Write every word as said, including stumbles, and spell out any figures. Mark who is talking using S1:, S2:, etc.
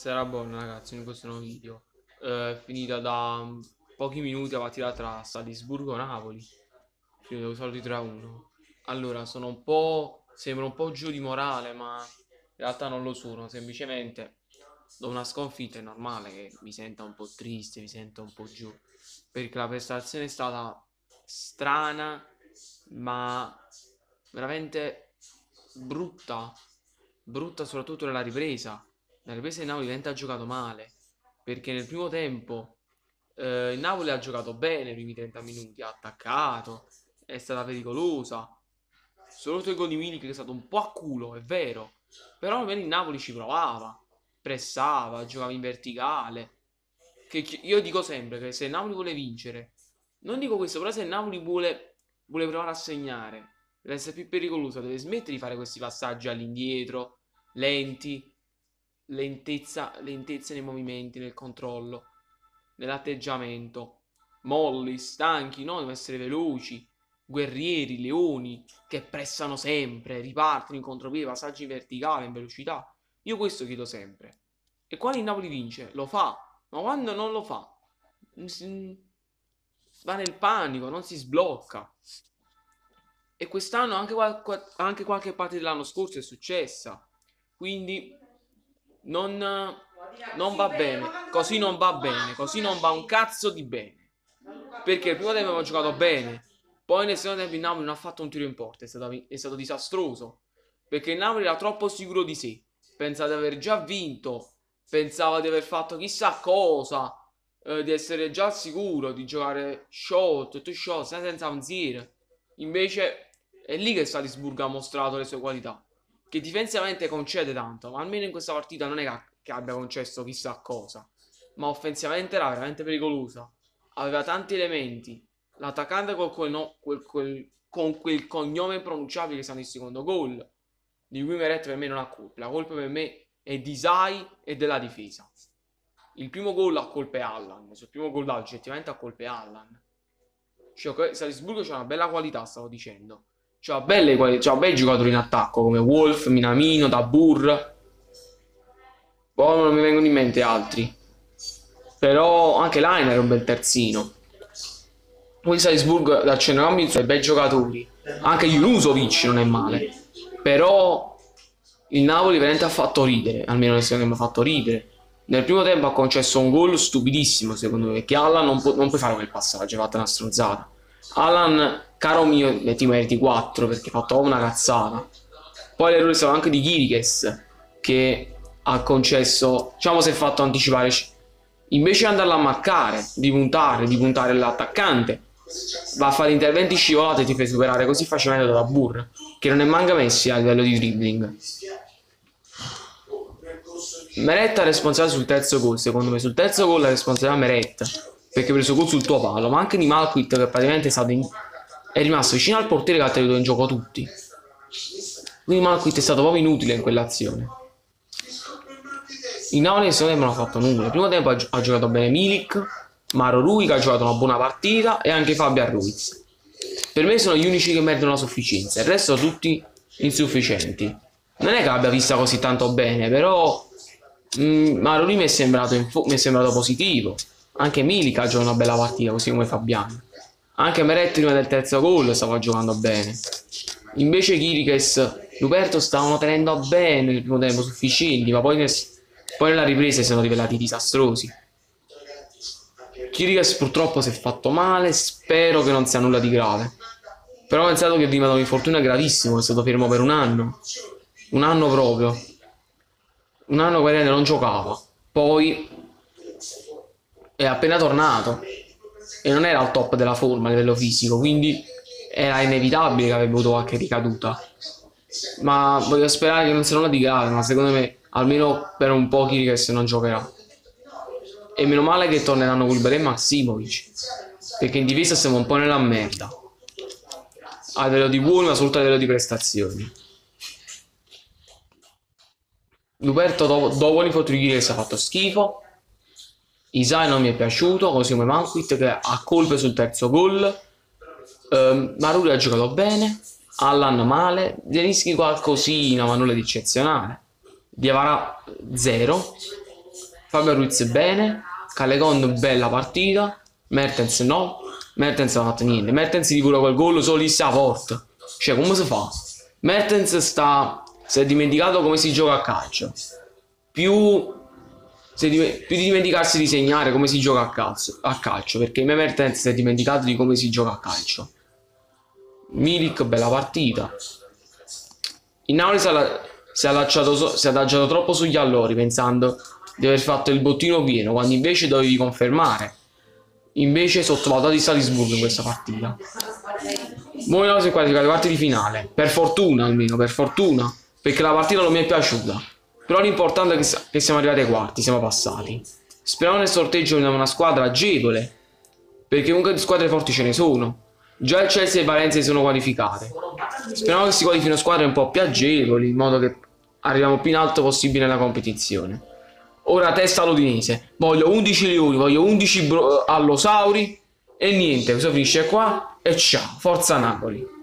S1: Sarà buona ragazzi in questo nuovo video. Eh, È finita da mm, pochi minuti la partita tra Salisburgo-Napoli. Finito con saldo di tre a uno. Allora, sono un po'. Sembra un po' giù di morale, ma in realtà non lo sono. Semplicemente, dopo una sconfitta è normale che mi senta un po' triste, mi senta un po' giù. Perché la prestazione è stata strana, ma veramente brutta. Brutta soprattutto nella ripresa. La ripresa il Napoli veramente ha giocato male. Perché nel primo tempo eh, il Napoli ha giocato bene i primi trenta minuti, ha attaccato, è stata pericolosa. Solo il gol di Milik che è stato un po' a culo, è vero. Però almeno il Napoli ci provava, pressava, giocava in verticale. Che io dico sempre che se il Napoli vuole vincere, non dico questo, però se il Napoli vuole, vuole provare a segnare, deve essere più pericolosa, deve smettere di fare questi passaggi all'indietro, lenti, lentezza, lentezza nei movimenti, nel controllo, nell'atteggiamento, molli, stanchi, no? Devono essere veloci, guerrieri, leoni, che pressano sempre, ripartono in contropiede, passaggi in verticale, in velocità. Io questo chiedo sempre. E quando il Napoli vince, lo fa, ma quando non lo fa, va nel panico, non si sblocca. E quest'anno, anche, qual anche qualche parte dell'anno scorso è successa. Quindi non, non va bene. Così non va bene. Così non va un cazzo di bene. Perché il primo tempo abbiamo giocato bene. Poi nel secondo tempo il Napoli non ha fatto un tiro in porta. È stato, è stato disastroso. Perché il Napoli era troppo sicuro di sé. Pensava di aver già vinto. Pensava di aver fatto chissà cosa. Eh, di essere già sicuro di giocare shot, two shot, senza ansiere. Invece è lì che Salisburgo ha mostrato le sue qualità. Che difensivamente concede tanto, ma almeno in questa partita non è che abbia concesso chissà cosa. Ma offensivamente era veramente pericolosa. Aveva tanti elementi. L'attaccante col quel no, quel, quel, con quel cognome impronunciabile che sta nel secondo gol, di cui Meret per me non ha colpa. La colpa per me è di Sai e della difesa. Il primo gol a colpa è Allan. Sul primo gol oggettivamente a colpa è Allan. Cioè, Salisburgo c'ha una bella qualità, stavo dicendo. C'ha belle qualità, c'ha bei giocatori in attacco come Wolf, Minamino, Dabur. Poi non mi vengono in mente altri. Però anche Lainer è un bel terzino. Poi Salisburgo dal centrocampo sono bei giocatori. Anche Junusovic non è male. Però il Napoli veramente ha fatto ridere. Almeno nel secondo tempo ha fatto ridere. Nel primo tempo ha concesso un gol stupidissimo secondo me. Perché Allan non, pu non puoi fare quel passaggio, ha fatto una stronzata. Allan, caro mio, metti meriti quattro perché ha fatto una cazzata. Poi l'errore è stato anche di Kirikes, che ha concesso, diciamo, si è fatto anticipare. Invece di andarla a marcare, di puntare, di puntare l'attaccante, va a fare interventi scivolati e ti fai superare così facilmente da Dabur, che non è manca Messi a livello di dribbling. Meret è responsabile sul terzo gol, secondo me. Sul terzo gol è responsabile Meret, perché ha preso gol sul tuo palo, ma anche di Malquit che praticamente è, stato in... è rimasto vicino al portiere che ha tenuto in gioco tutti. Quindi Malquit è stato proprio inutile in quell'azione. Il Napoli nel secondo tempo non ha fatto nulla. Nel primo tempo ha, gi ha giocato bene Milik, Maro Rui che ha giocato una buona partita e anche Fabian Ruiz. Per me sono gli unici che meritano la sufficienza, il resto tutti insufficienti. Non è che abbia vista così tanto bene, però mm, Maro Rui mi è sembrato, mi è sembrato positivo. Anche Milik ha giocato una bella partita, così come Fabiano. Anche Meret prima del terzo gol stava giocando bene. Invece Kirikes, Luperto stavano tenendo bene nel primo tempo, sufficienti, ma poi, nel, poi nella ripresa si sono rivelati disastrosi. Kirikes purtroppo si è fatto male, spero che non sia nulla di grave. Però ho pensato che prima di un infortunio gravissimo, è stato fermo per un anno. Un anno proprio. Un anno che non giocava. Poi è appena tornato e non era al top della forma a livello fisico, quindi era inevitabile che avrebbe avuto qualche ricaduta. Ma voglio sperare che non sia nulla di grave, ma secondo me almeno per un po' Kirikes non giocherà. E meno male che torneranno Kulibali e Maksimovic, perché in difesa siamo un po' nella merda a livello di buoni, ma soprattutto a livello di prestazioni. Luperto dopo, dopo l'infortunio di Kirikes ha fatto schifo. Isai non mi è piaciuto, così come Manquit che ha colpe sul terzo gol. Uh, Maruri ha giocato bene, Allan male, Zielinski qualcosina ma nulla di eccezionale. Diavara zero. Fabio Ruiz bene, Callejon bella partita, Mertens no, Mertens non ha fatto niente, Mertens di pure quel gol solo lì a porta, cioè come si fa? Mertens sta, si è dimenticato come si gioca a calcio, più, si è, più di dimenticarsi di segnare come si gioca a calcio, a calcio perché me Mertens si è dimenticato di come si gioca a calcio. Milik bella partita. Il Napoli si è, si è allacciato, si è adagiato troppo sugli allori pensando di aver fatto il bottino pieno quando invece dovevi confermare. Invece sottovalutato di Salisburgo in questa partita. Noi non siamo qualificati ai quarti di finale, per fortuna almeno, per fortuna, perché la partita non mi è piaciuta. Però l'importante è che, che siamo arrivati ai quarti, siamo passati. Speriamo nel sorteggio di una squadra agevole, perché comunque di squadre forti ce ne sono. Già il Chelsea e Valencia si sono qualificate. Speriamo che si qualifichino squadre un po' più agevoli, in modo che arriviamo più in alto possibile nella competizione. Ora testa all'Udinese. Voglio undici leoni, voglio undici allosauri e niente, questo finisce qua e ciao, forza Napoli.